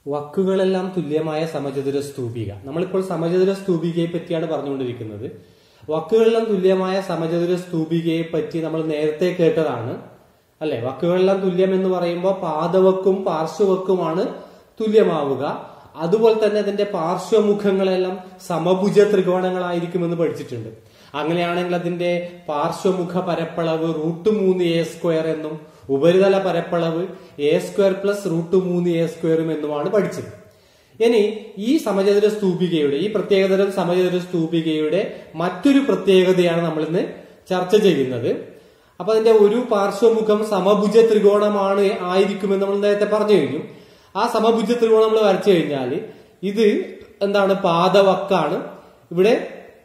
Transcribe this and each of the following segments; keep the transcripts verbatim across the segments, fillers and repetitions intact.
വക്കുകളെല്ലാം തുല്യമായ സമചതുര സ്തൂപിക. നമ്മളിപ്പോൾ സമചതുര സ്തൂപികയെ പറ്റിയാണ് പറഞ്ഞുകൊണ്ടിരിക്കുന്നത്. വക്കുകളെല്ലാം തുല്യമായ സമചതുര സ്തൂപികയെ പറ്റി നമ്മൾ നേരത്തെ കേട്ടതാണ് അല്ലെ. വക്കുകളെല്ലാം തുല്യം എന്ന് പറയുമ്പോൾ പാദവക്കും പാർശ്വവക്കുമാണ് തുല്യമാവുക. അതുപോലെ തന്നെ അതിന്റെ പാർശ്വമുഖങ്ങളെല്ലാം സമഭുജ ത്രികോണങ്ങളായിരിക്കുമെന്ന് പഠിച്ചിട്ടുണ്ട്. അങ്ങനെയാണെങ്കിൽ അതിന്റെ പാർശ്വമുഖ പരപ്പളവ് റൂട്ട് മൂന്ന് എ സ്ക്വയർ എന്നും ഉപരിതല പരപ്പളവ് എ സ്ക്വയർ പ്ലസ് റൂട്ട് മൂന്ന് എ സ്ക്വയറും എന്നുമാണ് പഠിച്ചത്. ഇനി ഈ സമചതുര സ്തൂപികയുടെ ഈ പ്രത്യേകതരം സമചതുര സ്തൂപികയുടെ മറ്റൊരു പ്രത്യേകതയാണ് നമ്മൾ ഇന്ന് ചർച്ച ചെയ്യുന്നത്. അപ്പൊ അതിന്റെ ഒരു പാർശ്വമുഖം സമഭുജ ത്രികോണമാണ് ആയിരിക്കുമെന്ന് നമ്മൾ നേരത്തെ പറഞ്ഞു കഴിഞ്ഞു. ആ സമഭുജ ത്രികോണം നമ്മൾ വരച്ചു കഴിഞ്ഞാൽ ഇത് എന്താണ്? പാദവക്കാണ്. ഇവിടെ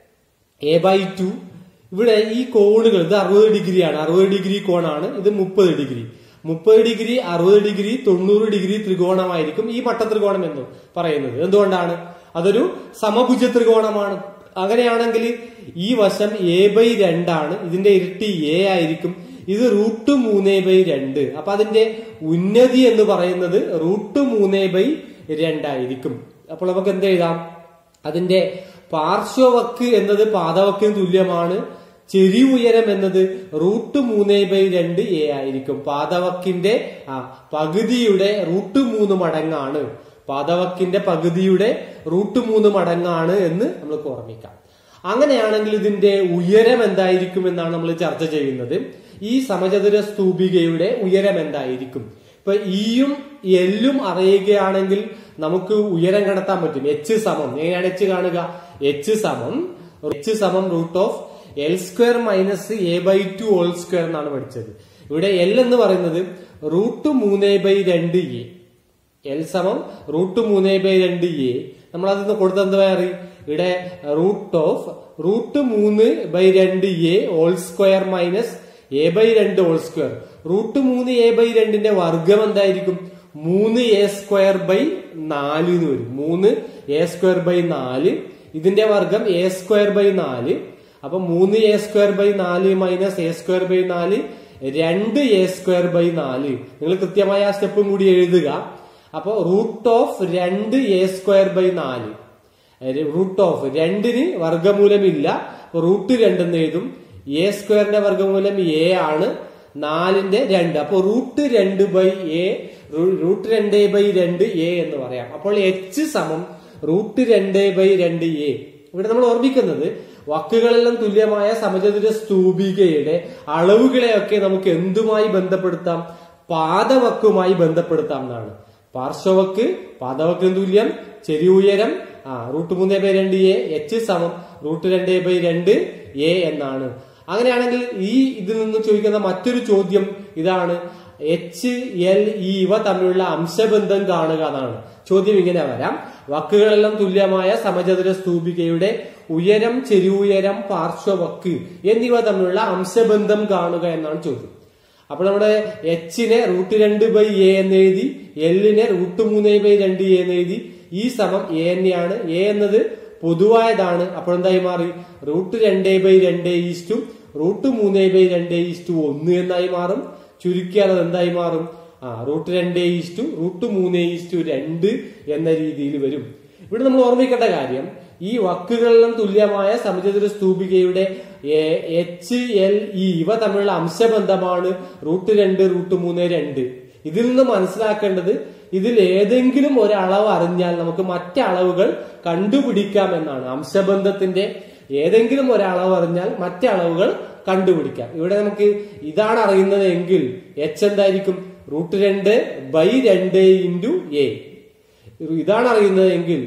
എ ബൈ ടു. ഇവിടെ ഈ കോണുകൾ ഇത് അറുപത് ഡിഗ്രിയാണ്. അറുപത് ഡിഗ്രി കോണാണ്. ഇത് മുപ്പത് ഡിഗ്രി. മുപ്പത് ഡിഗ്രി അറുപത് ഡിഗ്രി തൊണ്ണൂറ് ഡിഗ്രി ത്രികോണമായിരിക്കും ഈ പട്ടത്രികോണം എന്ന് പറയുന്നത്. എന്തുകൊണ്ടാണ്? അതൊരു സമഭുജ ത്രികോണമാണ്. അങ്ങനെയാണെങ്കിൽ ഈ വശം എ ബൈ രണ്ടാണ്. ഇതിന്റെ ഇരട്ടി എ ആയിരിക്കും. ഇത് റൂട്ട് മൂന്ന് ബൈ രണ്ട്. അപ്പൊ അതിന്റെ ഉന്നതി എന്ന് പറയുന്നത് റൂട്ട് മൂന്ന് ബൈ രണ്ടായിരിക്കും. അപ്പോൾ നമുക്ക് എന്ത് എഴുതാം? അതിന്റെ പാർശ്വവക്ക് എന്നത് പാദവക്കിന് തുല്യമാണ്. ചെരി ഉയരം എന്നത് റൂട്ട് മൂന്ന് ബൈ രണ്ട് എ ആയിരിക്കും. പാദവക്കിന്റെ ആ പകുതിയുടെ റൂട്ട് മൂന്ന് മടങ്ങാണ്. പാദവക്കിന്റെ പകുതിയുടെ റൂട്ട് മൂന്ന് മടങ്ങാണ് എന്ന് നമ്മൾക്ക് ഓർമ്മിക്കാം. അങ്ങനെയാണെങ്കിൽ ഇതിന്റെ ഉയരം എന്തായിരിക്കും എന്നാണ് നമ്മൾ ചർച്ച ചെയ്യുന്നത്. ഈ സമചതുര സ്തൂപികയുടെ ഉയരം എന്തായിരിക്കും? ഇപ്പൊ ഇയും എല്ലും അറിയുകയാണെങ്കിൽ നമുക്ക് ഉയരം കണ്ടെത്താൻ പറ്റും. എച്ച് സമം എങ്ങനെയാണ് എച്ച് കാണുക? എച്ച് സമം എച്ച് സമം root of L square minus A by two whole square എന്നാണ് പഠിച്ചത്. ഇവിടെ എൽ എന്ന് പറയുന്നത് റൂട്ട് മൂന്ന് ബൈ രണ്ട് എ. എൽ സമം റൂട്ട് മൂന്ന് ബൈ രണ്ട് എ. നമ്മൾ അതിന് കൊടുത്ത എന്താ പറയുക? ഇവിടെ റൂട്ട് ഓഫ് റൂട്ട് മൂന്ന് ബൈ രണ്ട് A whole square minus A by രണ്ട് ഹോൾ സ്ക്വയർ. റൂട്ട് മൂന്ന് എ ബൈ രണ്ടിന്റെ വർഗം എന്തായിരിക്കും? മൂന്ന് എ സ്ക്വയർ ബൈ നാല് എന്ന് വരും. മൂന്ന് എ സ്ക്വയർ ബൈ നാല്. ഇതിന്റെ വർഗം എ സ്ക്വയർ ബൈ നാല്. അപ്പൊ മൂന്ന് എ സ്ക്വയർ ബൈ നാല് മൈനസ് എ സ്ക്വയർ ബൈ നാല് രണ്ട് എ സ്ക്വയർ ബൈ നാല്. നിങ്ങൾ കൃത്യമായ ആ സ്റ്റെപ്പും കൂടി എഴുതുക. അപ്പൊ റൂട്ട് ഓഫ് രണ്ട് എ സ്ക്വയർ ബൈ നാല്. റൂട്ട് ഓഫ് രണ്ടിന് വർഗമൂലമില്ല. റൂട്ട് രണ്ടെന്ന് എഴുതും. എ സ്ക്വയറിന്റെ വർഗമൂലം എ ആണ്. നാലിന്റെ രണ്ട്. അപ്പൊ റൂട്ട് രണ്ട് ബൈ എ റൂട്ട് രണ്ട് ബൈ രണ്ട് എ എന്ന് പറയാം. അപ്പോൾ എച്ച് സമം റൂട്ട് രണ്ട് ബൈ രണ്ട് എ. ഇവിടെ നമ്മൾ ഓർമ്മിക്കുന്നത് വക്കുകളെല്ലാം തുല്യമായ സമചതുര സ്തൂപികയുടെ അളവുകളെയൊക്കെ നമുക്ക് എന്തുമായി ബന്ധപ്പെടുത്താം? പാദവക്കുമായി ബന്ധപ്പെടുത്താം എന്നാണ്. പാർശ്വവക്ക് പാദവക്കിന് തുല്യം. ചെരി ഉയരം ആ റൂട്ട് മൂന്ന് ബൈ രണ്ട് എ. എച്ച് സമം റൂട്ട് രണ്ട് ബൈ രണ്ട് എ എന്നാണ്. അങ്ങനെയാണെങ്കിൽ ഈ ഇതിൽ നിന്ന് ചോദിക്കുന്ന മറ്റൊരു ചോദ്യം ഇതാണ്: എച്ച് എൽ ഇ ഇവ തമ്മിലുള്ള അംശബന്ധം കാണുക എന്നാണ്. ചോദ്യം ഇങ്ങനെ വരാം: വക്കുകളെല്ലാം തുല്യമായ സമചതുര സ്തൂപികയുടെ ഉയരം, ചെരി ഉയരം, പാർശ്വവക്ക് എന്നിവ തമ്മിലുള്ള അംശബന്ധം കാണുക എന്നാണ് ചോദ്യം. അപ്പോൾ നമ്മുടെ എച്ചിനെ റൂട്ട് രണ്ട് ബൈ എ എന്ന് എഴുതി, എല്ലിനെ റൂട്ട് മൂന്ന് ബൈ രണ്ട് എ എന്ന് എഴുതി. ഈ സമം എ തന്നെയാണ്. എ എന്നത് പൊതുവായതാണ്. അപ്പോൾ എന്തായി മാറി? റൂട്ട് രണ്ട് ബൈ രണ്ട് ഈസ്റ്റു റൂട്ട് മൂന്ന് ബൈ രണ്ട് ഈസ്റ്റു ഒന്ന് എന്നായി മാറും. ചുരുക്കിയാൽ അത് എന്തായി മാറും? ആ റൂട്ട് രണ്ട് ഈസ്റ്റു റൂട്ട് മൂന്ന് ഈസ്റ്റു രണ്ട് എന്ന രീതിയിൽ വരും. ഇവിടെ നമ്മൾ ഓർമ്മിക്കേണ്ട കാര്യം, ഈ വക്കുകളിലും തുല്യമായ സമചതുര സ്തൂപികയുടെ എച്ച് എൽ ഇ ഇവ തമ്മിലുള്ള അംശബന്ധമാണ് റൂട്ട് രണ്ട് റൂട്ട് മൂന്ന് രണ്ട്. ഇതിൽ നിന്ന് മനസ്സിലാക്കേണ്ടത്, ഇതിൽ ഏതെങ്കിലും ഒരളവ് അറിഞ്ഞാൽ നമുക്ക് മറ്റളവുകൾ കണ്ടുപിടിക്കാം എന്നാണ്. അംശബന്ധത്തിന്റെ ഏതെങ്കിലും ഒരളവ് അറിഞ്ഞാൽ മറ്റളവുകൾ കണ്ടുപിടിക്കാം. ഇവിടെ നമുക്ക് ഇതാണ് അറിയുന്നത് എങ്കിൽ എച്ച് എന്തായിരിക്കും? റൂട്ട് രണ്ട് ബൈ രണ്ട് ഇൻറ്റു എ. ഇതാണ് അറിയുന്നത് എങ്കിൽ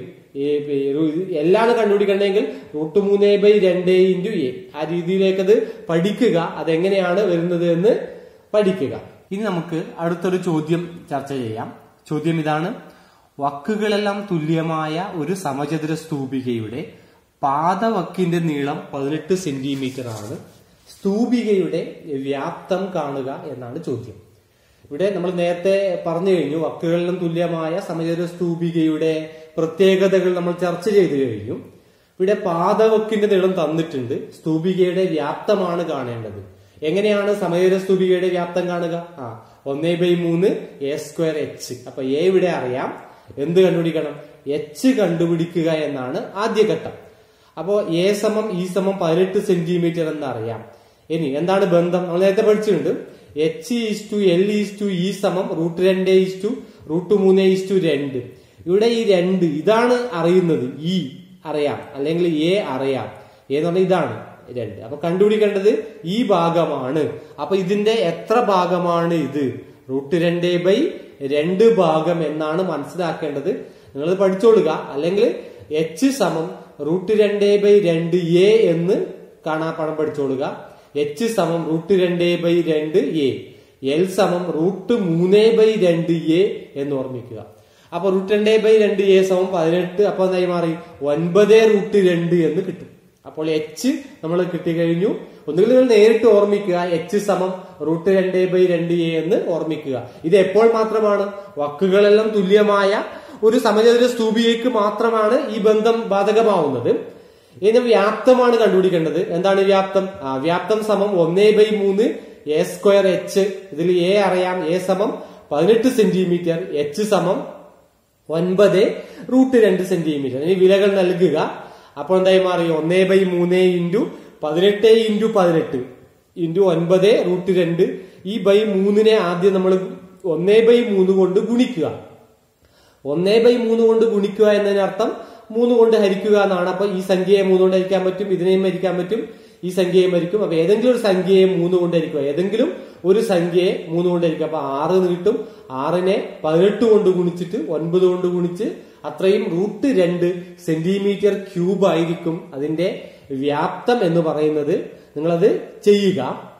എല്ലാണ് കണ്ടുപിടിക്കണമെങ്കിൽ റൂട്ട് മൂന്ന് ബൈ രണ്ട് ഇൻറ്റു എ. ആ രീതിയിലേക്ക് അത് പഠിക്കുക. അതെങ്ങനെയാണ് വരുന്നത് എന്ന് പഠിക്കുക. ഇനി നമുക്ക് അടുത്തൊരു ചോദ്യം ചർച്ച ചെയ്യാം. ചോദ്യം ഇതാണ്: വക്കുകളെല്ലാം തുല്യമായ ഒരു സമചതുര സ്തൂപികയുടെ പാദവക്കിന്റെ നീളം പതിനെട്ട് സെന്റിമീറ്റർ ആണ്. സ്തൂപികയുടെ വ്യാപ്തം കാണുക എന്നാണ് ചോദ്യം. ഇവിടെ നമ്മൾ നേരത്തെ പറഞ്ഞു കഴിഞ്ഞു. വക്കുകളിലും തുല്യമായ സമചതുര സ്തൂപികയുടെ പ്രത്യേകതകൾ നമ്മൾ ചർച്ച ചെയ്തു കഴിഞ്ഞു. ഇവിടെ പാദവക്കിന്റെ നീളം തന്നിട്ടുണ്ട്. സ്തൂപികയുടെ വ്യാപ്തമാണ് കാണേണ്ടത്. എങ്ങനെയാണ് സമചതുര സ്തൂപികയുടെ വ്യാപ്തം കാണുക? ആ ഒന്നേ ബൈ മൂന്ന് എ സ്ക്വയർ എച്ച്. അപ്പൊ എ ഇവിടെ അറിയാം. എന്ത് കണ്ടുപിടിക്കണം? എച്ച് കണ്ടുപിടിക്കുക എന്നാണ് ആദ്യ ഘട്ടം. അപ്പോ എ സമം ഇ സമം പതിനെട്ട് സെന്റിമീറ്റർ എന്നറിയാം. ഇനി എന്താണ് ബന്ധം? നമ്മൾ നേരത്തെ പഠിച്ചിട്ടുണ്ട്. H is to L is to E സമം റൂട്ട് രണ്ട് ഈസ് ടു റൂട്ട് മൂന്ന് ഈസ് ടു രണ്ട്. ഇവിടെ ഈ രണ്ട് ഇതാണ് അറിയുന്നത്. ഇ അറിയാം, അല്ലെങ്കിൽ എ അറിയാം. എന്ന് പറഞ്ഞാൽ ഇതാണ് രണ്ട്. അപ്പൊ കണ്ടുപിടിക്കേണ്ടത് ഈ ഭാഗമാണ്. അപ്പൊ ഇതിന്റെ എത്ര ഭാഗമാണ് ഇത്? റൂട്ട് രണ്ട് ബൈ രണ്ട് ഭാഗം എന്നാണ് മനസ്സിലാക്കേണ്ടത്. നിങ്ങൾ പഠിച്ചോളുക. അല്ലെങ്കിൽ എച്ച് സമം റൂട്ട് രണ്ട് ബൈ രണ്ട് എ എന്ന് കാണാപ്പാഠം പഠിച്ചോളുക. എച്ച് സമം റൂട്ട് രണ്ട് ബൈ രണ്ട് എ. എൽ സമം റൂട്ട് മൂന്ന് ബൈ രണ്ട് എ എന്ന് ഓർമ്മിക്കുക. അപ്പൊ റൂട്ട് രണ്ട് ബൈ രണ്ട് എ സമം പതിനെട്ട്. അപ്പൊ എന്തായി മാറി? ഒൻപത് റൂട്ട് രണ്ട് എന്ന് കിട്ടും. അപ്പോൾ എച്ച് നമ്മൾ കിട്ടിക്കഴിഞ്ഞു. ഒന്നുകിൽ നിങ്ങൾ നേരിട്ട് ഓർമ്മിക്കുക, എച്ച് സമം റൂട്ട് രണ്ട് ബൈ രണ്ട് എ എന്ന് ഓർമ്മിക്കുക. ഇത് എപ്പോൾ മാത്രമാണ്? വക്കുകളെല്ലാം തുല്യമായ ഒരു സമചതുര സ്തൂപികയ്ക്ക് മാത്രമാണ് ഈ ബന്ധം ബാധകമാവുന്നത്. ഇനി വ്യാപ്തമാണ് കണ്ടുപിടിക്കേണ്ടത്. എന്താണ് വ്യാപ്തം? ആ വ്യാപ്തം സമം ഒന്നേ ബൈ മൂന്ന് എ സ്ക്വയർ എച്ച്. ഇതിൽ എ അറിയാം. എ സമം പതിനെട്ട് സെന്റിമീറ്റർ, എച്ച് സമം ഒൻപത് റൂട്ട് രണ്ട് സെന്റിമീറ്റർ. ഇനി വിലകൾ നൽകുക. അപ്പോൾ എന്തായി മാറി? ഒന്നേ ബൈ മൂന്ന് ഇൻറ്റു പതിനെട്ട് ഇൻറ്റു പതിനെട്ട് ഇൻറ്റു ഒൻപത് റൂട്ട് രണ്ട്. ഈ ബൈ മൂന്നിനെ ആദ്യം നമ്മൾ ഒന്നേ ബൈ മൂന്ന് കൊണ്ട് ഗുണിക്കുക. ഒന്നേ ബൈ മൂന്ന് കൊണ്ട് ഗുണിക്കുക എന്നതിനർത്ഥം മൂന്ന് കൊണ്ട് ഹരിക്കുക എന്നാണ്. അപ്പൊ ഈ സംഖ്യയെ മൂന്ന് കൊണ്ട് ഹരിക്കാൻ പറ്റും, ഇതിനെയും ഹരിക്കാൻ പറ്റും, ഈ സംഖ്യയും ഹരിക്കും. അപ്പൊ ഏതെങ്കിലും ഒരു സംഖ്യയെ മൂന്ന് കൊണ്ട് ഹരിക്കുക, ഏതെങ്കിലും ഒരു സംഖ്യയെ മൂന്ന് കൊണ്ട് ഹരിക്കുക. അപ്പൊ ആറ് കിട്ടും. ആറിനെ പതിനെട്ട് കൊണ്ട് ഗുണിച്ചിട്ട് ഒൻപത് കൊണ്ട് ഗുണിച്ച് അത്രയും റൂട്ട് രണ്ട് സെന്റിമീറ്റർ ക്യൂബ് ആയിരിക്കും അതിന്റെ വ്യാപ്തം എന്ന് പറയുന്നത്. നിങ്ങളത് ചെയ്യുക.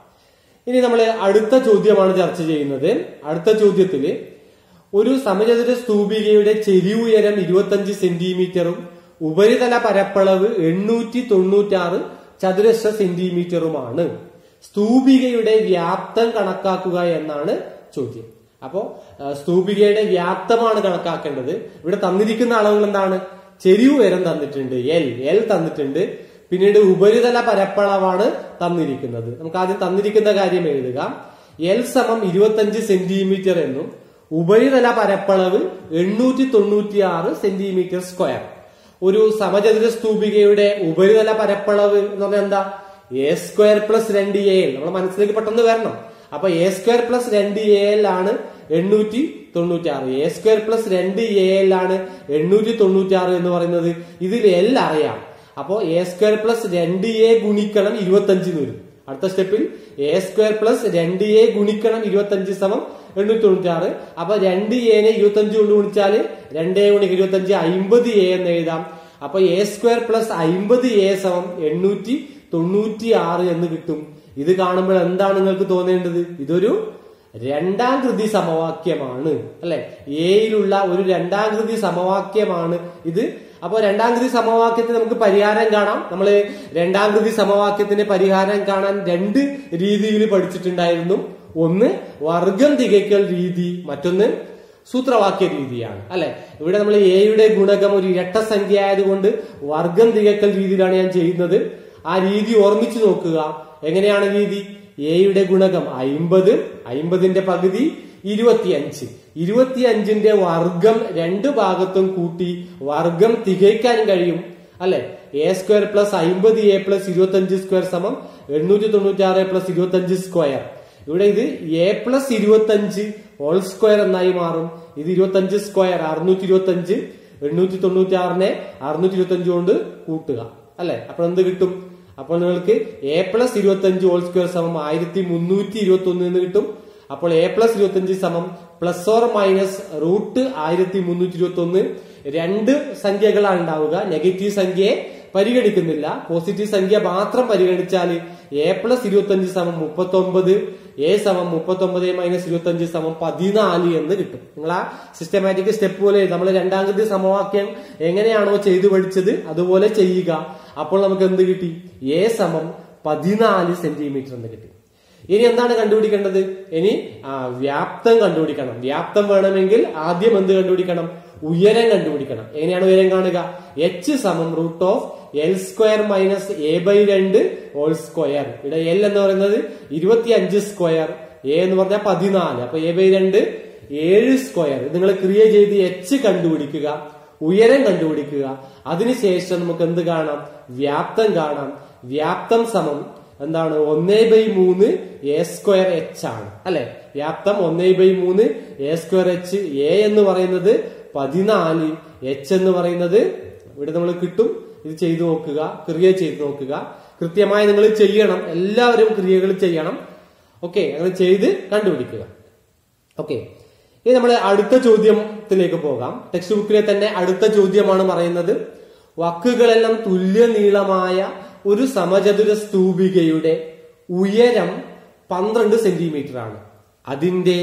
ഇനി നമ്മൾ അടുത്ത ചോദ്യമാണ് ചർച്ച ചെയ്യുന്നത്. അടുത്ത ചോദ്യത്തില് ഒരു സമചതുര സ്തൂപികയുടെ ചെരിവുയരം ഇരുപത്തഞ്ച് സെന്റിമീറ്ററും ഉപരിതല പരപ്പളവ് എണ്ണൂറ്റി തൊണ്ണൂറ്റാറ് ചതുരശ്ര സെന്റിമീറ്ററുമാണ്. സ്തൂപികയുടെ വ്യാപ്തം കണക്കാക്കുക എന്നാണ് ചോദ്യം. അപ്പോ സ്തൂപികയുടെ വ്യാപ്തമാണ് കണക്കാക്കേണ്ടത്. ഇവിടെ തന്നിരിക്കുന്ന അളവുകൾ എന്താണ്? ചെരിവ് ഉയരം തന്നിട്ടുണ്ട്, എൽ എൽ തന്നിട്ടുണ്ട്. പിന്നീട് ഉപരിതല പരപ്പളവാണ് തന്നിരിക്കുന്നത്. നമുക്ക് ആദ്യം തന്നിരിക്കുന്ന കാര്യം എഴുതുക. എൽ സമം ഇരുപത്തഞ്ച് സെന്റിമീറ്റർ എന്നും ഉപരിതല പരപ്പളവ് എണ്ണൂറ്റി തൊണ്ണൂറ്റി ആറ് സെന്റിമീറ്റർ സ്ക്വയർ. ഒരു സമചതുര സ്തൂപികയുടെ ഉപരിതല പരപ്പളവ് എന്ന് പറഞ്ഞാൽ എന്താ? എ സ്ക്വയർ പ്ലസ് രണ്ട് എ എൽ. നമ്മുടെ മനസ്സിലേക്ക് പെട്ടെന്ന് വരണം. അപ്പൊ എ സ്ക്വയർ പ്ലസ് രണ്ട് എ എൽ ആണ് എണ്ണൂറ്റി തൊണ്ണൂറ്റി ആറ്. എ സ്ക്വയർ പ്ലസ് രണ്ട് എ എൽ ആണ് എണ്ണൂറ്റി തൊണ്ണൂറ്റി ആറ് എന്ന് പറയുന്നത്. ഇതിൽ എൽ അറിയാം. അപ്പോ എ സ്ക്വയർ പ്ലസ് രണ്ട് എ ഗുണിക്കണം ഇരുപത്തഞ്ചിന് വരും. അടുത്ത സ്റ്റെപ്പിൽ എ സ്ക്വയർ പ്ലസ് രണ്ട് എ ഗുണിക്കണം ഇരുപത്തഞ്ച് സമം എണ്ണൂറ്റി തൊണ്ണൂറ്റി ആറ്. അപ്പൊ രണ്ട് എനെ ഇരുപത്തഞ്ച് കൊണ്ട് ഗുണിച്ചാല് രണ്ട് എ ഗുണിക്ക് ഇരുപത്തഞ്ച് അമ്പത് എ എന്ന് എഴുതാം. അപ്പൊ എ സ്ക്വയർ പ്ലസ് അമ്പത് എ സമം എണ്ണൂറ്റി തൊണ്ണൂറ്റി ആറ് എന്ന് കിട്ടും. ഇത് കാണുമ്പോൾ എന്താണ് നിങ്ങൾക്ക് തോന്നേണ്ടത്? ഇതൊരു രണ്ടാം കൃതി സമവാക്യമാണ്, അല്ലെ? എയിലുള്ള ഒരു രണ്ടാം കൃതി സമവാക്യമാണ് ഇത്. അപ്പൊ രണ്ടാം കൃതി സമവാക്യത്തിന് നമുക്ക് പരിഹാരം കാണാം. നമ്മൾ രണ്ടാം കൃതി സമവാക്യത്തിന് പരിഹാരം കാണാൻ രണ്ട് രീതിയിൽ പഠിച്ചിട്ടുണ്ടായിരുന്നു. ഒന്ന് വർഗം തികയ്ക്കൽ രീതി, മറ്റൊന്ന് സൂത്രവാക്യ രീതിയാണ്, അല്ലെ? ഇവിടെ നമ്മൾ എയുടെ ഗുണകം ഒരു ഇരട്ട സംഖ്യ ആയതുകൊണ്ട് വർഗം തികയ്ക്കൽ രീതിയിലാണ് ഞാൻ ചെയ്യുന്നത്. ആ രീതി ഓർമ്മിച്ചു നോക്കുക. എങ്ങനെയാണ് രീതി? എയുടെ ഗുണകം അയിമ്പത്, അയിമ്പതിന്റെ പകുതി ഇരുപത്തിയഞ്ച്, ഇരുപത്തിയഞ്ചിന്റെ വർഗം രണ്ട് ഭാഗത്തും കൂട്ടി വർഗം തികയ്ക്കാൻ കഴിയും, അല്ലെ? എ സ്ക്വയർ പ്ലസ് അയിമ്പത് എ പ്ലസ് ഇരുപത്തിയഞ്ച് സ്ക്വയർ സമം എണ്ണൂറ്റി തൊണ്ണൂറ്റി ആറ് പ്ലസ് ഇരുപത്തിയഞ്ച് സ്ക്വയർ. ഇവിടെ ഇത് എ പ്ലസ് ഇരുപത്തിയഞ്ച് ഹോൾ സ്ക്വയർ എന്നായി മാറും. ഇത് ഇരുപത്തിയഞ്ച് സ്ക്വയർ അറുന്നൂറ്റി ഇരുപത്തിയഞ്ച്. എണ്ണൂറ്റി തൊണ്ണൂറ്റി ആറിനെ അറുന്നൂറ്റി ഇരുപത്തി അഞ്ച് കൊണ്ട് കൂട്ടുക, അല്ലെ? അപ്പോൾ എന്ത് കിട്ടും? അപ്പോൾ നിങ്ങൾക്ക് എ പ്ലസ് ഇരുപത്തിയഞ്ച് ഹോൾ സ്ക്വയർ സമം ആയിരത്തി മുന്നൂറ്റി ഇരുപത്തി ഒന്ന് എന്ന് കിട്ടും. അപ്പോൾ എ പ്ലസ് ഇരുപത്തിയഞ്ച് സമം പ്ലസ് ഓർ മൈനസ് റൂട്ട് ആയിരത്തി മുന്നൂറ്റി ഇരുപത്തി ഒന്ന്. രണ്ട് സംഖ്യകളാണ് ഉണ്ടാവുക. നെഗറ്റീവ് സംഖ്യയെ പരിഗണിക്കുന്നില്ല. പോസിറ്റീവ് സംഖ്യ മാത്രം പരിഗണിച്ചാൽ എ പ്ലസ് ഇരുപത്തിയഞ്ച് സമം മുപ്പത്തി ഒമ്പത്, എ സമം മുപ്പത്തി ഒമ്പത് മൈനസ് ഇരുപത്തിയഞ്ച് സമം പതിനാല് എന്ന് കിട്ടും. നിങ്ങൾ ആ സിസ്റ്റമാറ്റിക് സ്റ്റെപ്പ് പോലെ നമ്മൾ രണ്ടാം കൃതി സമവാക്യം എങ്ങനെയാണോ ചെയ്തു പഠിച്ചത് അതുപോലെ ചെയ്യുക. അപ്പോൾ നമുക്ക് എന്ത് കിട്ടി? എ സമം പതിനാല് സെന്റിമീറ്റർ എന്ന് കിട്ടി. ഇനി എന്താണ് കണ്ടുപിടിക്കേണ്ടത്? ഇനി ആ വ്യാപ്തം കണ്ടുപിടിക്കണം. വ്യാപ്തം വേണമെങ്കിൽ ആദ്യം എന്ത് കണ്ടുപിടിക്കണം? ഉയരം കണ്ടുപിടിക്കണം. എങ്ങനെയാണ് ഉയരം കാണുക? എച്ച് സമം root of L square minus A by രണ്ട് ഹോൾ സ്ക്വയർ. ഇവിടെ എൽ എന്ന് പറയുന്നത് ഇരുപത്തി അഞ്ച് സ്ക്വയർ, എ എന്ന് പറഞ്ഞാൽ പതിനാല്. അപ്പൊ എ ബൈ രണ്ട് ഏഴ് സ്ക്വയർ. നിങ്ങൾ ക്രിയ ചെയ്ത് എച്ച് കണ്ടുപിടിക്കുക, ഉയരം കണ്ടുപിടിക്കുക. അതിനുശേഷം നമുക്ക് എന്ത് കാണാം? വ്യാപ്തം കാണാം. വ്യാപ്തം സമം എന്താണ്? ഒന്നേ ബൈ മൂന്ന് എ സ്ക്വയർ എച്ച് ആണ് അല്ലെ. വ്യാപ്തം ഒന്നേ ബൈ മൂന്ന് എ സ്ക്വയർ എച്ച്. എ എന്ന് പറയുന്നത് പതിനാല്, എച്ച് എന്ന് പറയുന്നത് ഇവിടെ നമ്മൾ കിട്ടും. ഇത് ചെയ്തു നോക്കുക, ക്രിയ ചെയ്ത് നോക്കുക. കൃത്യമായി നിങ്ങൾ ചെയ്യണം, എല്ലാവരും ക്രിയകൾ ചെയ്യണം. ഓക്കെ, അങ്ങനെ ചെയ്ത് കണ്ടുപിടിക്കുക. ഓക്കെ, ഇനി നമ്മൾ അടുത്ത ചോദ്യത്തിലേക്ക് പോകാം. ടെക്സ്റ്റ് ബുക്കിലെ തന്നെ അടുത്ത ചോദ്യമാണ് പറയുന്നത്, വക്കുകളെല്ലാം തുല്യ നീളമായ ഒരു സമചതുര സ്തൂപികയുടെ ഉയരം പന്ത്രണ്ട് സെന്റിമീറ്റർ ആണ്. അതിന്റെ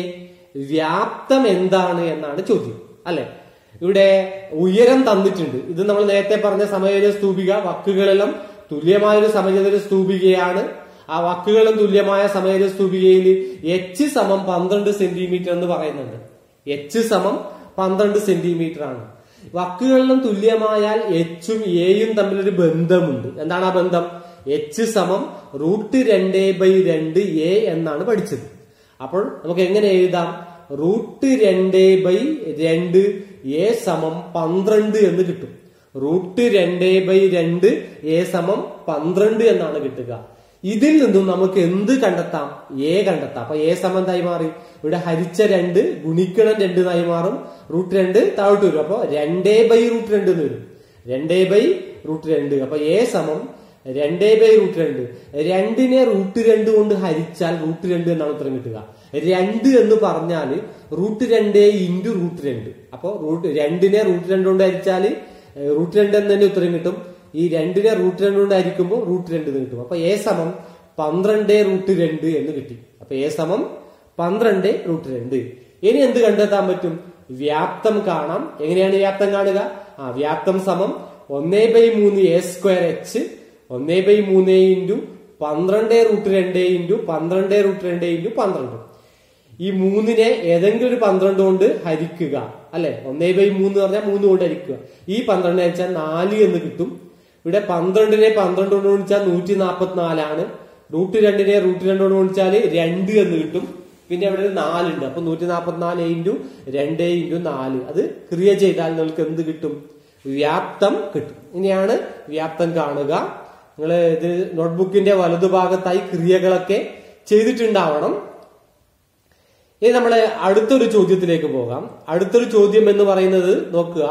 വ്യാപ്തം എന്താണ് എന്നാണ് ചോദ്യം അല്ലെ. ഇവിടെ ഉയരം തന്നിട്ടുണ്ട്. ഇത് നമ്മൾ നേരത്തെ പറഞ്ഞ സമചതുര സ്തൂപിക, വക്കുകളെല്ലാം തുല്യമായ ഒരു സമചതുര സ്തൂപികയാണ്. ആ വക്കുകളും തുല്യമായ സമചതുര സ്തൂപികയിൽ എച്ച് സമം പന്ത്രണ്ട് സെന്റിമീറ്റർ എന്ന് പറയുന്നുണ്ട്. എച്ച് സമം പന്ത്രണ്ട് സെന്റിമീറ്റർ ആണ്. വക്കുകളിലും തുല്യമായാൽ എച്ചും എയും തമ്മിലൊരു ബന്ധമുണ്ട്. എന്താണ് ആ ബന്ധം? എച്ച് സമം റൂട്ട് രണ്ട് ബൈ രണ്ട് എ എന്നാണ് പഠിച്ചത്. അപ്പോൾ നമുക്ക് എങ്ങനെ എഴുതാം? റൂട്ട് രണ്ട് ബൈ രണ്ട് എ സമം പന്ത്രണ്ട് എന്ന് കിട്ടും. റൂട്ട് രണ്ട് ബൈ രണ്ട് എ സമം പന്ത്രണ്ട് എന്നാണ് കിട്ടുക. ഇതിൽ നിന്നും നമുക്ക് എന്ത് കണ്ടെത്താം? എ കണ്ടെത്താം. അപ്പൊ എ സമം എന്തായി മാറി? ഇവിടെ ഹരിച്ച രണ്ട് ഗുണിക്കണം രണ്ട് എന്നായി മാറും. റൂട്ട് രണ്ട് താഴോട്ട് വരും. അപ്പൊ രണ്ടേ ബൈ റൂട്ട് രണ്ട് എന്ന് വരും. രണ്ടേ ബൈ റൂട്ട് രണ്ട്. അപ്പൊ എ സമം രണ്ടേ ബൈ റൂട്ട് രണ്ട്. രണ്ടിനെ റൂട്ട് രണ്ട് കൊണ്ട് ഹരിച്ചാൽ റൂട്ട് രണ്ട് എന്നാണ് ഉത്തരം കിട്ടുക. രണ്ട് എന്ന് പറഞ്ഞാൽ റൂട്ട് രണ്ട് ഇൻറ്റു റൂട്ട് രണ്ട്. അപ്പൊ റൂട്ട് രണ്ടിനെ റൂട്ട് രണ്ട് കൊണ്ട് ഹരിച്ചാല് റൂട്ട് രണ്ട് എന്ന് തന്നെ ഉത്തരം കിട്ടും. ഈ രണ്ടിനെ റൂട്ട് രണ്ട് കൊണ്ട് ഹരിക്കുമ്പോൾ റൂട്ട് രണ്ട് എന്ന് കിട്ടും. അപ്പൊ എ സമം പന്ത്രണ്ട് റൂട്ട് രണ്ട് എന്ന് കിട്ടി. അപ്പൊ എ സമം പന്ത്രണ്ട് റൂട്ട് രണ്ട്. ഇനി എന്ത് കണ്ടെത്താൻ പറ്റും? വ്യാപ്തം കാണാം. എങ്ങനെയാണ് വ്യാപ്തം കാണുക? ആ വ്യാപ്തം സമം ഒന്നേ ബൈ മൂന്ന് എ സ്ക്വയർ എച്ച്, ഒന്നേ ബൈ മൂന്ന് ഇൻറ്റു പന്ത്രണ്ട് റൂട്ട് രണ്ട് ഇൻറ്റു പന്ത്രണ്ട് റൂട്ട് രണ്ട് ഇൻറ്റു പന്ത്രണ്ട്. ഈ മൂന്നിനെ ഏതെങ്കിലും ഒരു പന്ത്രണ്ട് കൊണ്ട് ഹരിക്കുക അല്ലെ. ഒന്നേ ബൈ മൂന്ന് പറഞ്ഞാൽ മൂന്ന് കൊണ്ട് ഹരിക്കുക. ഈ പന്ത്രണ്ട് ഹരിച്ചാൽ നാല് എന്ന് കിട്ടും. ഇവിടെ പന്ത്രണ്ടിനെ പന്ത്രണ്ട് കൊണ്ട് ഗുണിച്ചാൽ നൂറ്റി നാപ്പത്തിനാലാണ്. റൂട്ട് രണ്ടിനെ റൂട്ട് രണ്ട് കൊണ്ട് ഗുണിച്ചാൽ രണ്ട് എന്ന് കിട്ടും. പിന്നെ അവിടെ ഒരു നാലുണ്ട്. അപ്പൊ നൂറ്റി നാപ്പത്തിനാല് ഇൻറ്റു രണ്ട് ഇൻറ്റു നാല്. അത് ക്രിയ ചെയ്താൽ നിങ്ങൾക്ക് എന്ത് കിട്ടും? വ്യാപ്തം കിട്ടും. ഇനിയാണ് വ്യാപ്തം കാണുക. നിങ്ങൾ ഇത് നോട്ട്ബുക്കിന്റെ വലതുഭാഗത്തായി ക്രിയകളൊക്കെ ചെയ്തിട്ടുണ്ടാവണം. ഇനി നമ്മള് അടുത്തൊരു ചോദ്യത്തിലേക്ക് പോകാം. അടുത്തൊരു ചോദ്യം എന്ന് പറയുന്നത് നോക്കുക,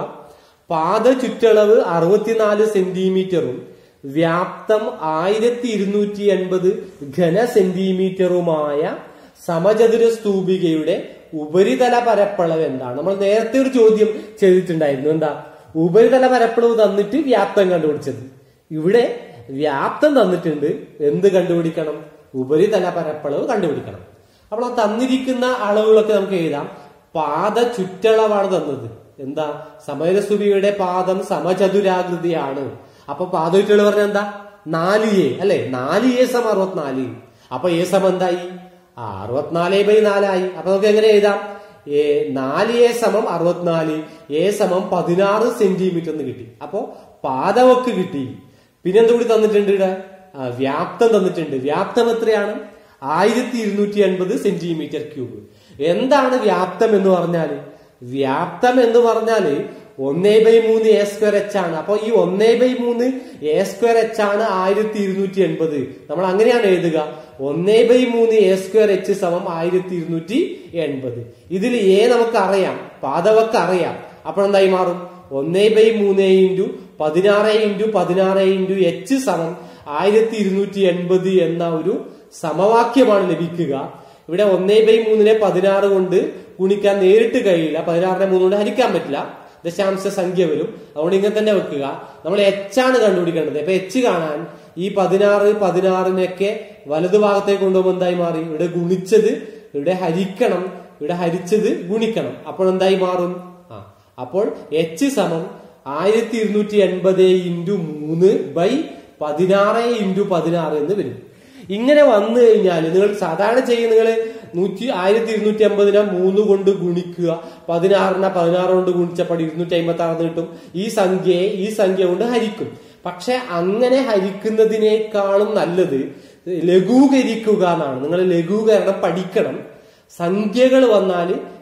പാദ ചുറ്റളവ് അറുപത്തിനാല് സെന്റിമീറ്ററും വ്യാപ്തം ആയിരത്തി ഇരുന്നൂറ്റി എൺപത് ഘന സെന്റിമീറ്ററുമായ സമചതുര സ്തൂപികയുടെ ഉപരിതല പരപ്പളവ് എന്താണ്? നമ്മൾ നേരത്തെ ഒരു ചോദ്യം ചെയ്തിട്ടുണ്ടായിരുന്നു. എന്താ? ഉപരിതല പരപ്പളവ് തന്നിട്ട് വ്യാപ്തം കണ്ടുപിടിച്ചത്. ഇവിടെ വ്യാപ്തം തന്നിട്ടുണ്ട്, എന്ത് കണ്ടുപിടിക്കണം? ഉപരിതല പരപ്പളവ് കണ്ടുപിടിക്കണം. അപ്പോൾ ആ തന്നിരിക്കുന്ന അളവുകളൊക്കെ നമുക്ക് എഴുതാം. പാദ ചുറ്റളവാണ് തന്നത്. എന്താ? സമചതുര സ്തൂപികയുടെ പാദം സമചതുരാകൃതിയാണ്. അപ്പൊ പാദ ചുറ്റളവ് പറഞ്ഞാൽ എന്താ? നാല് എ അല്ലെ. നാല് എ സമം അറുപത്തിനാല്. അപ്പൊ എ സമം എന്തായി? അറുപത്തിനാല് ബൈ നാലായി. അപ്പൊ നമുക്ക് എങ്ങനെ എഴുതാം? ഏ നാല് എ സമം അറുപത്തിനാല്, എ സമം പതിനാറ് സെന്റിമീറ്റർ എന്ന് കിട്ടി. അപ്പോ പാദവക്ക് കിട്ടി. പിന്നെന്ത് കൂടി തന്നിട്ടുണ്ട്? ഇവിടെ വ്യാപ്തം തന്നിട്ടുണ്ട്. വ്യാപ്തം എത്രയാണ്? ആയിരത്തി ഇരുന്നൂറ്റി എൺപത് സെന്റിമീറ്റർ ക്യൂബ്. എന്താണ് വ്യാപ്തം എന്ന് പറഞ്ഞാല്? വ്യാപ്തം എന്ന് പറഞ്ഞാല് ഒന്നേ ബൈ മൂന്ന് എ സ്ക്വയർ എച്ച് ആണ്. അപ്പൊ ഈ ഒന്നേ ബൈ മൂന്ന് എ സ്ക്വയർ എച്ച് ആണ് ആയിരത്തി ഇരുന്നൂറ്റി എൺപത്. നമ്മൾ അങ്ങനെയാണ് എഴുതുക. ഒന്നേ ബൈ മൂന്ന് എ സ്ക്വയർ എച്ച് സമം ആയിരത്തി ഇരുന്നൂറ്റി എൺപത്. ഇതിൽ എ നമുക്ക് അറിയാം, പാദവക്ക് അറിയാം. അപ്പോൾ എന്തായി മാറും? ഒന്നേ ബൈ മൂന്ന് ഇൻറ്റു പതിനാറ് ഇൻറ്റു പതിനാറ് ഇൻറ്റു എച്ച് സമം ആയിരത്തി ഇരുന്നൂറ്റി എൺപത് എന്ന ഒരു സമവാക്യമാണ് ലഭിക്കുക. ഇവിടെ ഒന്നേ ബൈ മൂന്നിനെ പതിനാറ് കൊണ്ട് ഗുണിക്കാൻ നേരിട്ട് കഴിയില്ല. പതിനാറിനെ മൂന്ന് കൊണ്ട് ഹരിക്കാൻ പറ്റില്ല, ദശാംശ സംഖ്യ വരും. അതുകൊണ്ട് ഇങ്ങനെ തന്നെ വെക്കുക. നമ്മൾ എച്ച് ആണ് കണ്ടുപിടിക്കേണ്ടത്. അപ്പൊ എച്ച് കാണാൻ ഈ പതിനാറ് പതിനാറിനൊക്കെ വലതുഭാഗത്തേക്ക് കൊണ്ടുപോകുമ്പോൾ എന്തായി മാറി? ഇവിടെ ഗുണിച്ചത് ഇവിടെ ഹരിക്കണം, ഇവിടെ ഹരിച്ചത് ഗുണിക്കണം. അപ്പോൾ എന്തായി മാറും? ആ അപ്പോൾ എച്ച് സമം ആയിരത്തി ഇരുന്നൂറ്റി എൺപത് ഇൻറ്റു മൂന്ന് ബൈ പതിനാറ് ഇൻറ്റു പതിനാറ് എന്ന് വരും. ഇങ്ങനെ വന്നു കഴിഞ്ഞാൽ നിങ്ങൾ സാധാരണ ചെയ്യുന്ന നിങ്ങൾ നൂറ്റി ആയിരത്തി ഇരുന്നൂറ്റി അമ്പതിനെ മൂന്ന് കൊണ്ട് ഗുണിക്കുക, പതിനാറിനെ പതിനാറ് കൊണ്ട് ഗുണിച്ചപ്പോൾ ഇരുന്നൂറ്റി അമ്പത്തി ആറ് കിട്ടും. ഈ സംഖ്യയെ ഈ സംഖ്യ കൊണ്ട് ഹരിക്കും. പക്ഷെ അങ്ങനെ ഹരിക്കുന്നതിനേക്കാളും നല്ലത് ലഘൂകരിക്കുക എന്നാണ്. നിങ്ങൾ ലഘൂകരണം പഠിക്കണം. സംഖ്യകൾ വന്നാൽ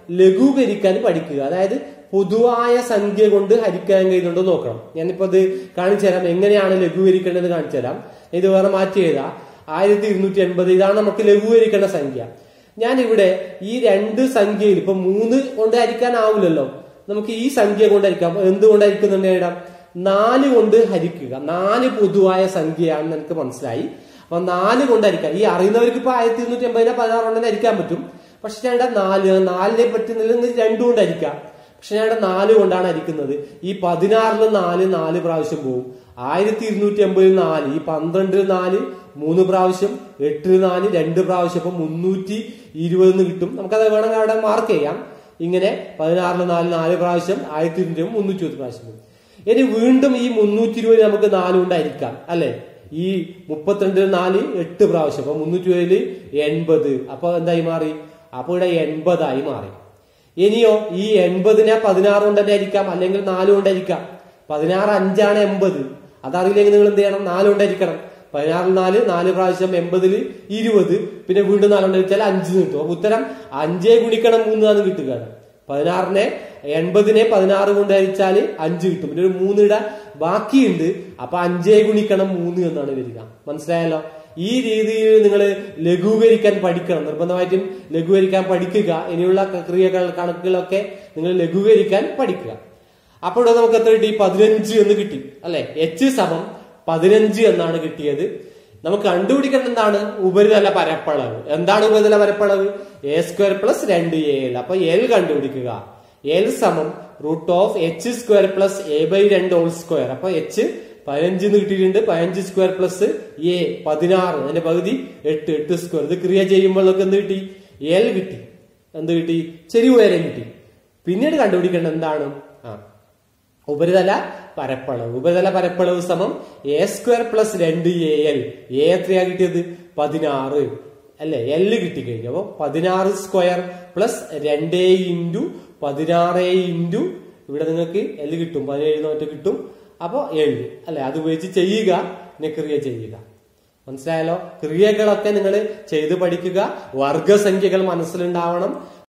ലഘൂകരിക്കാൻ പഠിക്കുക. അതായത് പൊതുവായ സംഖ്യ കൊണ്ട് ഹരിക്കാൻ കഴിയുന്നുണ്ടോ നോക്കണം. ഞാനിപ്പോ ഇത് കാണിച്ചു തരാം, എങ്ങനെയാണ് ലഘൂകരിക്കേണ്ടത് കാണിച്ചു തരാം. ഇത് വേറെ മാറ്റി എഴുതാം. ആയിരത്തി ഇരുന്നൂറ്റി എൺപത് ഇതാണ് നമുക്ക് ലഘൂകരിക്കേണ്ട സംഖ്യ. ഞാൻ ഇവിടെ ഈ രണ്ട് സംഖ്യയിൽ ഇപ്പൊ മൂന്ന് കൊണ്ട് ഹരിക്കാനാവില്ലല്ലോ, നമുക്ക് ഈ സംഖ്യ കൊണ്ട് ഹരിക്കാം. എന്തുകൊണ്ട് ഹരിക്കുന്നുണ്ട് ഇടാം, നാല് കൊണ്ട് ഹരിക്കുക. നാല് പൊതുവായ സംഖ്യയാണെന്ന് എനിക്ക് മനസ്സിലായി. അപ്പൊ നാല് കൊണ്ട് ഹരിക്കാം. ഈ അറിയുന്നവർക്ക് ഇപ്പൊ ആയിരത്തി ഇരുന്നൂറ്റി എൺപതിനെ പതിനാറ് കൊണ്ട് ഹരിക്കാൻ പറ്റും. പക്ഷെ ഞാൻ ഇവിടെ നാല് നാലിനെ പറ്റുന്നില്ല, രണ്ടു കൊണ്ട് ഹരിക്കാം. പക്ഷെ ഞാൻ ഇവിടെ നാല് കൊണ്ടാണ് ഹരിക്കുന്നത്. ഈ പതിനാറില് നാല് നാല് പ്രാവശ്യം പോകും. ആയിരത്തി ഇരുന്നൂറ്റി എൺപതിൽ നാല്, ഈ പന്ത്രണ്ടിൽ നാല് മൂന്ന് പ്രാവശ്യം, എട്ടിൽ നാല് രണ്ട് പ്രാവശ്യം, അപ്പൊ മുന്നൂറ്റി ഇരുപതെന്ന് കിട്ടും. നമുക്കത് വേണമെങ്കിൽ അവിടെ മാർക്ക് ചെയ്യാം. ഇങ്ങനെ പതിനാറില് നാല് നാല് പ്രാവശ്യം, ആയിരത്തി ഇരുന്നൂറ്റി എൺപത് മുന്നൂറ്റി ഇരുപത് പ്രാവശ്യം. ഇനി വീണ്ടും ഈ മുന്നൂറ്റി ഇരുപത് നമുക്ക് നാല് കൊണ്ട് ഹരിക്കാം അല്ലെ. ഈ മുപ്പത്തിരണ്ടിൽ നാല് എട്ട് പ്രാവശ്യം, അപ്പൊ മുന്നൂറ്റി ഇരുപതില് എൺപത്, അപ്പൊ എന്തായി മാറി, അപ്പൊ ഇവിടെ എൺപതായി മാറി. ഇനിയോ ഈ എൺപതിനെ പതിനാറ് കൊണ്ട് തന്നെ ഹരിക്കാം, അല്ലെങ്കിൽ നാല് കൊണ്ട് ഹരിക്കാം. പതിനാറ് അഞ്ചാണ് എൺപത്, അതറിയില്ലെങ്കിൽ നിങ്ങൾ എന്ത് ചെയ്യണം, നാല് കൊണ്ട് ഹരിക്കണം. പതിനാറിൽ നാല് നാല് പ്രാവശ്യം, എൺപതില് ഇരുപത്, പിന്നെ വീണ്ടും നാല് കൊണ്ട് ഹരിച്ചാൽ അഞ്ച് കിട്ടും. അപ്പൊ ഉത്തരം അഞ്ചേ ഗുണിക്കണം മൂന്നാണ് കിട്ടുകയാണ്. പതിനാറിനെ എൺപതിനെ പതിനാറ് കൊണ്ട് ഹരിച്ചാൽ അഞ്ച് കിട്ടും. പിന്നെ ഒരു മൂന്നിട ബാക്കിയുണ്ട്, അപ്പൊ അഞ്ചേ ഗുണിക്കണം മൂന്ന് എന്നാണ് വരിക. മനസ്സിലായല്ലോ? ഈ രീതിയിൽ നിങ്ങൾ ലഘൂകരിക്കാൻ പഠിക്കണം, നിർബന്ധമായിട്ടും ലഘൂകരിക്കാൻ പഠിക്കുക. ഇനിയുള്ള ക്രിയകൾ കണക്കുകളൊക്കെ നിങ്ങൾ ലഘൂകരിക്കാൻ പഠിക്കുക. അപ്പോൾ നമുക്ക് എത്ര കിട്ടി, പതിനഞ്ച് എന്ന് കിട്ടി അല്ലെ. എച്ച് സമം പതിനഞ്ച് എന്നാണ് കിട്ടിയത്. നമുക്ക് കണ്ടുപിടിക്കേണ്ട എന്താണ്, ഉപരിതല പരപ്പളവ്. എന്താണ് ഉപരിതല പരപ്പളവ്, എ സ്ക്വയർ പ്ലസ് രണ്ട് എ എൽ. അപ്പൊ എൽ കണ്ടുപിടിക്കുക. എൽ സമം root of H square plus A by രണ്ട് ഹോൾ സ്ക്വയർ. അപ്പൊ എച്ച് പതിനഞ്ച് കിട്ടിയിട്ടുണ്ട്. പതിനഞ്ച് സ്ക്വയർ പ്ലസ് എ പതിനാറ്, അതിന്റെ പകുതി എട്ട്, എട്ട് സ്ക്വയർ. ഇത് ക്രിയ ചെയ്യുമ്പോൾ നമുക്ക് എന്ത് കിട്ടി, എൽ കിട്ടി. എന്ത് കിട്ടി, ചെറിയ ഉയരം കിട്ടി. പിന്നീട് കണ്ടുപിടിക്കേണ്ട എന്താണ്, ആ ഉപരിതല പരപ്പളവ്. ഉപരിതല പരപ്പളവ് സമം എ സ്ക്വയർ പ്ലസ് രണ്ട് എ എൽ. എ എത്രയാ കിട്ടിയത്, പതിനാറ് അല്ലെ. എല് കിട്ടിക്കഴിഞ്ഞു. അപ്പൊ പതിനാറ് സ്ക്വയർ പ്ലസ് രണ്ട് ഇൻറ്റു പതിനാറ് ഇൻറ്റു ഇവിടെ നിങ്ങൾക്ക് എല് കിട്ടും, പതിനേഴ് നോട്ട് കിട്ടും. അപ്പൊ ഏഴ് അല്ലെ. അത് ഉപയോഗിച്ച് ചെയ്യുക, പിന്നെ ക്രിയ ചെയ്യുക. മനസ്സിലായല്ലോ? ക്രിയകളൊക്കെ നിങ്ങൾ ചെയ്ത് പഠിക്കുക. വർഗസംഖ്യകൾ മനസ്സിലുണ്ടാവണം.